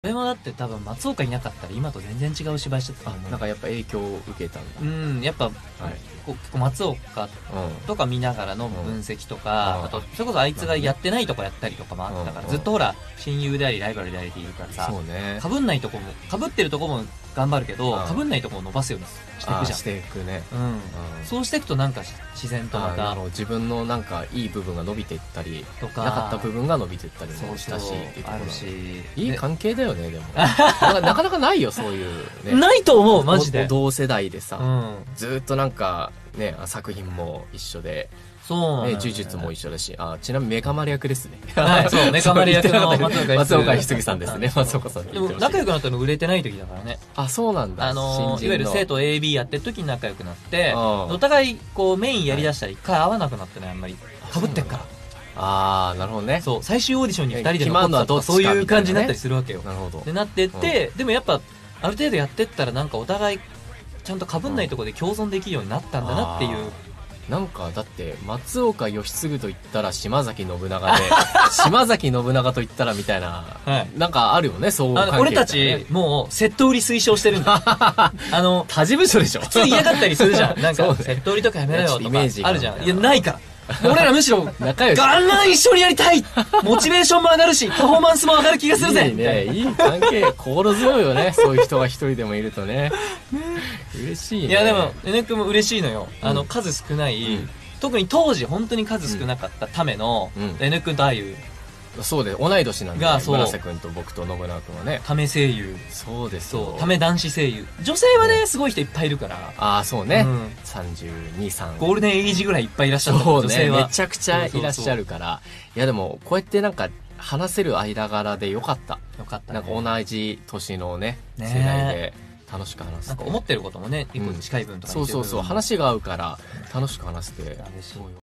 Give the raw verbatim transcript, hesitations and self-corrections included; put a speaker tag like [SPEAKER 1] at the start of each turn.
[SPEAKER 1] 俺もだって多分松岡いなかったら今と全然違う芝居してたと思う。
[SPEAKER 2] なんかやっぱ影響を受けたんだ。
[SPEAKER 1] うんやっぱ、はい、こう松岡とか見ながらの分析とか、うん、あとそれこそあいつがやってないとこやったりとかもあったから、うん、ずっとほら親友でありライバルでありっているからさ、そうね、被んないとこも被ってるとこも頑張るけど、被んないとこを伸ばすようにしていくじゃん。
[SPEAKER 2] していくね、
[SPEAKER 1] うんうん、そうしていくとなんか自然とまた
[SPEAKER 2] 自分のなんかいい部分が伸びていったりとかなかった部分が伸びていったりもしたし、そうそう
[SPEAKER 1] あるし、
[SPEAKER 2] いい関係だよね。でもなかなかないよそういう、ね、
[SPEAKER 1] ないと思うマジで。
[SPEAKER 2] 同世代でさ、うん、ずっとなんかね作品も一緒で、
[SPEAKER 1] そうね、
[SPEAKER 2] 呪術も一緒だし、あ、ちなみにメカマリ役ですね。
[SPEAKER 1] はい、そう、メカマリ役の
[SPEAKER 2] 松岡翡杉さんですね。松岡さん。
[SPEAKER 1] でも仲良くなったの売れてない時だからね。
[SPEAKER 2] あ、そうなんだ。
[SPEAKER 1] あの、いわゆる生徒 エービー やってる時に仲良くなって、お互いこうメインやりだしたら一回会わなくなってね、あんまり。被ってっから。
[SPEAKER 2] あー、なるほどね。
[SPEAKER 1] そう、最終オーディションに二人で残ったとかそういう感じになったりするわけよ。
[SPEAKER 2] なるほど。
[SPEAKER 1] で、なってって、でもやっぱ、ある程度やってったらなんかお互い、ちゃんと被んないところで共存できるようになったんだなっていう。
[SPEAKER 2] なんかだって松岡義継と言ったら島崎信長で島崎信長と言ったらみたいな、はい、なんかあるよね、そう関係、ね、
[SPEAKER 1] 俺たちもうセット売り推奨してるんだあの
[SPEAKER 2] 他事務所でしょ。
[SPEAKER 1] 普通嫌がったりするじゃんなんか、ね、セット売りとかやめろよとかあるじゃん。いやないから俺らむしろ
[SPEAKER 2] 仲良し
[SPEAKER 1] ガンガン一緒にやりたいモチベーションも上がるしパフォーマンスも上がる気がするぜ。
[SPEAKER 2] いいね、いい関係、心強いよねそういう人が一人でもいるとね嬉しいね。
[SPEAKER 1] いやでもエネ君も嬉しいのよ、あの数少ない、うん、特に当時本当に数少なかったための、うん、エネ君とあゆ
[SPEAKER 2] そうで同い年なんで、ね、村瀬君と僕と信長君はね、
[SPEAKER 1] ため声優、
[SPEAKER 2] そうです、
[SPEAKER 1] そうため男子声優、女性はね、うん、すごい人いっぱいいるから、
[SPEAKER 2] ああそうね、うん、さんじゅうに、さん
[SPEAKER 1] ゴールデンエイジぐらいいっぱいいらっしゃる、
[SPEAKER 2] そうね、女性はめちゃくちゃいらっしゃるから、いやでもこうやってなんか話せる間柄でよかった。
[SPEAKER 1] よかったね。
[SPEAKER 2] なんか同じ年のね、ね世代で楽しく話す。
[SPEAKER 1] なんか思ってることもね、一個に近い分とか、
[SPEAKER 2] うん、そうそうそう、話が合うから楽しく話して、
[SPEAKER 1] そうよ。